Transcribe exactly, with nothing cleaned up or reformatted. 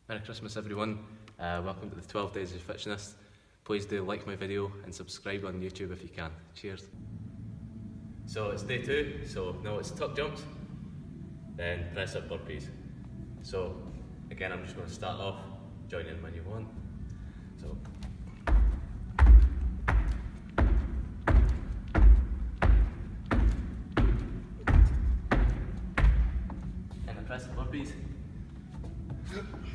Merry Christmas everyone, uh, welcome to the twelve Days of Fitchness. Please do like my video and subscribe on YouTube if you can. Cheers. So it's day two, so now it's tuck jumps, then press up burpees. So again I'm just going to start off, join in when you want. So and then press up burpees.